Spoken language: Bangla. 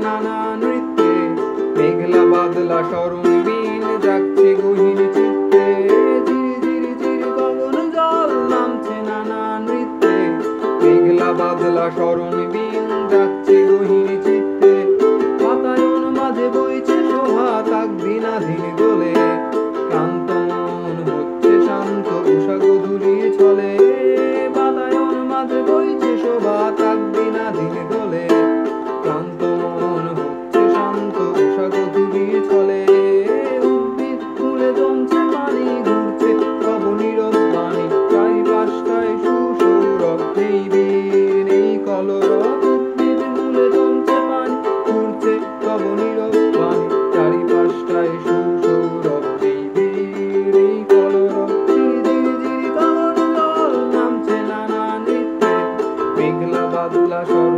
নানা নৃত্যে, মেঘলা বাদলা স্মরণ বিন যাচ্ছে গহীন চিত্তে, ঝিরি ঝিরি ঝিরি গগন জল নামছে নানা নৃত্যে, মেঘলা বাদলা স্মরণ বিন যাচ্ছে গহীন চিত্তে, বাতায়ন মাঝে বইছে শোভা তাক দিনাধীন দোলে, ক্লান্ত মন হচ্ছে শান্ত উষা গধূলির ছলে, বাতায়ন মাঝে বইছে শোভা তাক দিনাধীন দোলে, ক্লান্ত মন হচ্ছে শান্ত উষা গধূলির ছলে, উদ্ভিদ ফুলে জমছে পানি ঘুরছে তব নীরব বাণী, চারিপাশটায় সুসৌরভ নেই বীর নেই কলরব, উদ্ভিদ ফুলে জমছে পানি ঘুরছে তব নীরব বাণী, চারিপাশটায় সুসৌরভ নেই বীর নেই কলরব, ঝিরি ঝিরি ঝিরি গগন জল নামছে নানা নৃত্যে, মেঘলা বাদলা